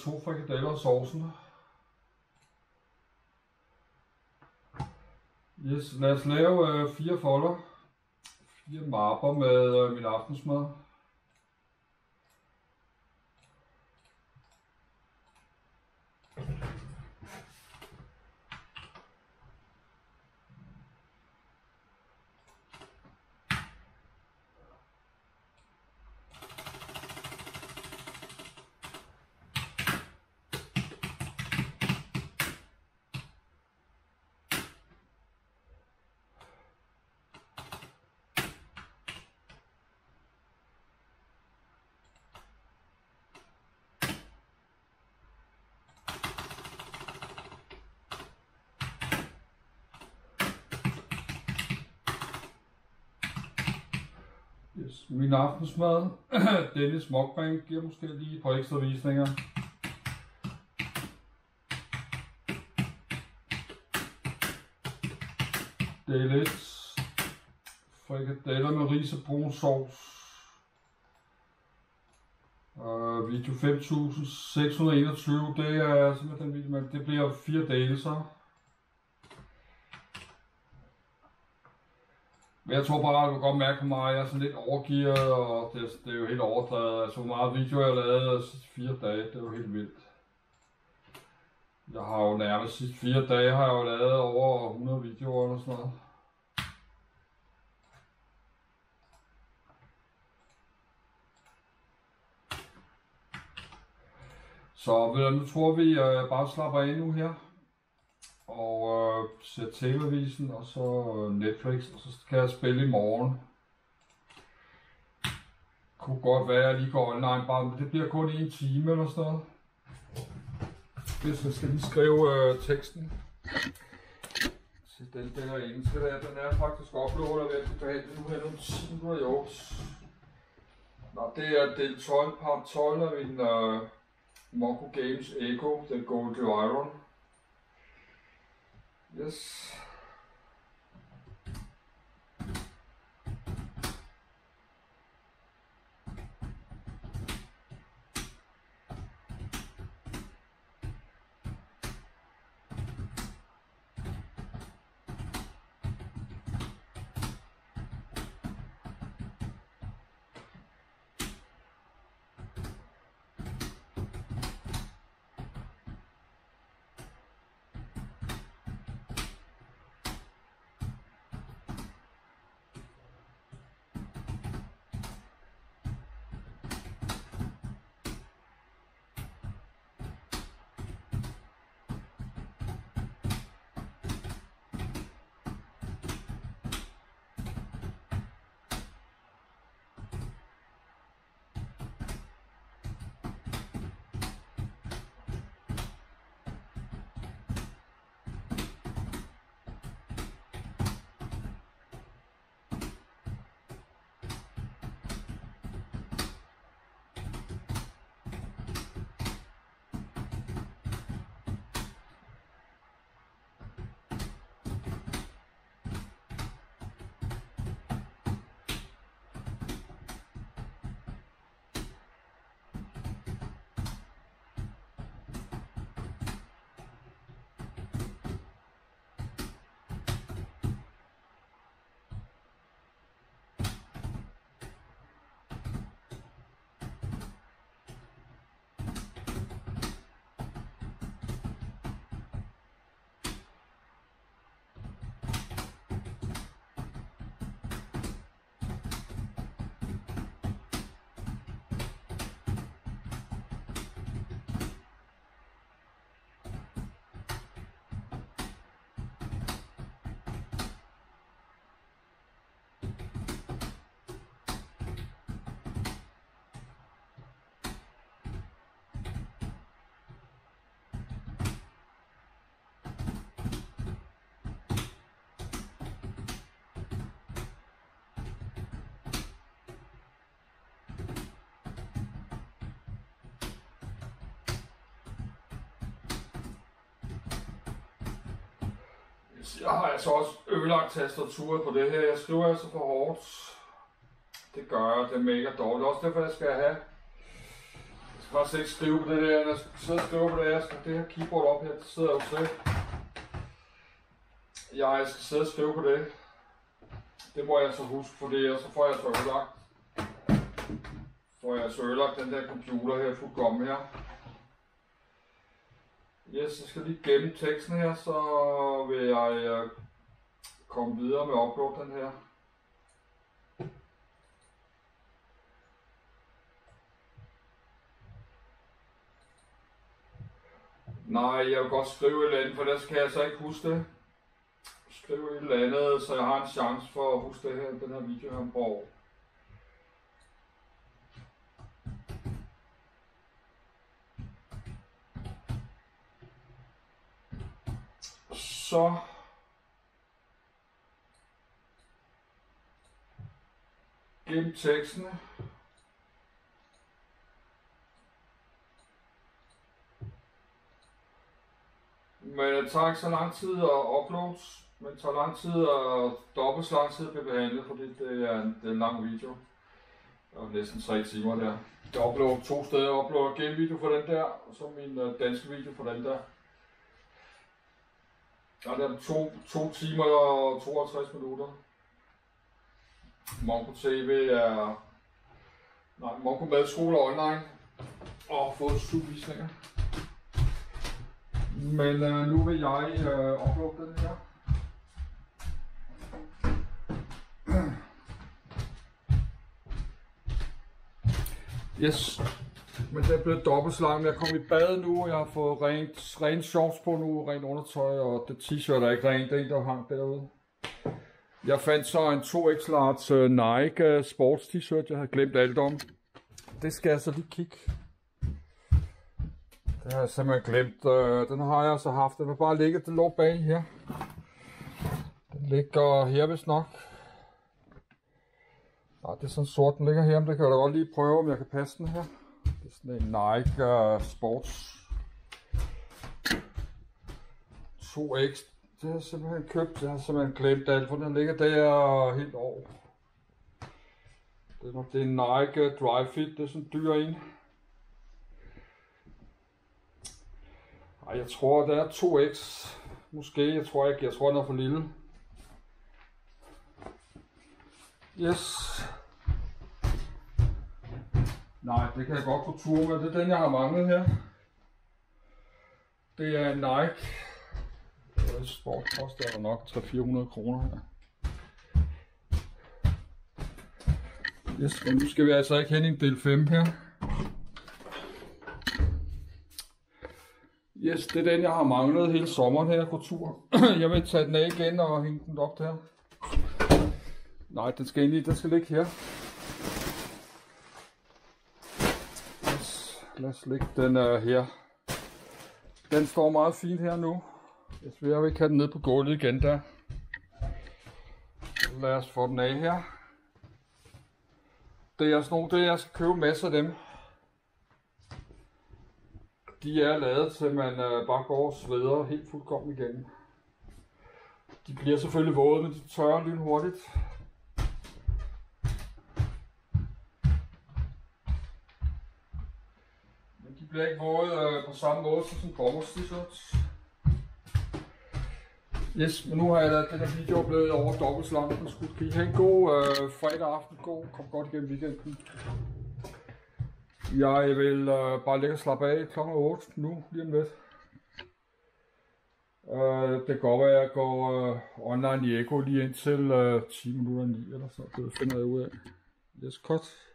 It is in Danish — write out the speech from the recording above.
2 frikadeller og sovsen. Yes, lad os lave 4 folder. 4 mapper med min aftensmad. Yes. Min aftensmad, Dennis Mukbang, giver måske lige et par ekstra visninger. Del 1, frikadeller med ris og brun sovs. Video 5621, det er simpelthen den video, men det bliver 4 dele så. Men jeg tror bare, at du kan godt mærke på mig, at jeg er sådan lidt overgearet, og det er jo helt overdrevet. Altså, hvor meget video jeg har lavet de sidste 4 dage, det er jo helt vildt. Jeg har jo nærmest de sidste 4 dage, har jeg jo lavet over 100 videoer eller sådan noget. Så nu tror vi, at jeg bare slapper af nu her. Og ser TV-avisen og så Netflix, og så kan jeg spille i morgen. Kunne godt være, at jeg lige går online bare, men det bliver kun 1 time eller sådan noget. Hvis jeg skal lige skrive teksten til den der engelske der, den er faktisk uploadet ved at behandle nu her nogle 10 minutter i år. Nå, det er del 12, part 12 af min Monko Games Echo, den Gold Iron. Yes. Jeg har altså også ødelagt tastaturet på det her. Jeg skriver altså for hårdt. Det gør jeg. Det er mega dårligt. Også derfor jeg skal have skal faktisk ikke skrive på det der, jeg skal sidde og skrive på det, jeg skal det her keyboard op her, det sidder jo selv. Jeg skal sidde og skrive på det. Det må jeg så huske, for det, og så får jeg så ødelagt. Får jeg så ødelagt den der computer her, fuldkommen her. Yes, jeg skal lige gemme teksten her, så vil jeg komme videre med at uploade den her. Nej, jeg vil godt skrive et eller andet, for der skal jeg så ikke huske det. Skrive et eller andet, så jeg har en chance for at huske det her, den her video her på. Så gem teksten. Men det tager ikke så lang tid at uploade, men det tager lang tid og dobbelt så lang tid at blive behandlet, fordi det er en lang video. Og næsten 3 timer der. Jeg uploader 2 steder. Jeg uploader game video for den der, og så min danske video for den der. Og der er 2 timer og 52 minutter. Monko TV er... Nej, Monko Madskole online. Og fået 7 visninger. Men nu vil jeg uploade den her. Yes, men det er blevet dobbelt så langt. Jeg kom i bad nu, og jeg har fået rent shorts på nu, rent undertøj, og det t-shirt er ikke rent, det er en, der hang derude. Jeg fandt så en 2X large Nike sports t-shirt, jeg havde glemt alt om. Det skal jeg så lige kigge. Det har jeg simpelthen glemt. Den har jeg så haft. Den har bare ligget, den lå bag her. Den ligger her vist nok. Nej, det er sådan sort, den ligger her, men det kan jeg da godt lige prøve, om jeg kan passe den her. Det er sådan en Nike Sports 2X. Det har jeg simpelthen købt, jeg har simpelthen glemt alt, for den ligger der helt over. Det er en Nike Dry Fit, det er sådan en dyr en. Ej, jeg tror, det er 2X. Måske, jeg tror ikke, den er for lille. Yes. Nej, det kan jeg godt få tur med. Det er den, jeg har manglet her. Det er en Nike. Sport koster der nok 300-400 kroner her. Yes, og nu skal vi altså ikke hen i en del 5 her. Yes, det er den, jeg har manglet hele sommeren her på tur. Jeg vil tage den af igen og hænge den op der. Nej, den skal ligge her. Yes, lad os lægge den her. Den står meget fint her nu. Jeg vil ikke have den ned på gulvet igen der. Lad os få den af her. Det er sådan nogle, jeg skal købe masser af dem. De er lavet til, at man bare går og sveder helt fuldkommen igennem. De bliver selvfølgelig våde, men de tørrer lynhurtigt. Men de bliver ikke våde på samme måde som sådan en bomulds-t-shirts. Yes, men nu har jeg lavet den her video blevet over dobbelt så langt. Kan I have en god fredag aften, kom godt igennem weekenden. Jeg vil bare ligge og slappe af kl. 8 nu, lige om lidt. Det kan godt være, at jeg går online i Eko lige indtil 10 minutter 9 eller så. Det finder jeg ud af. Yes, cut.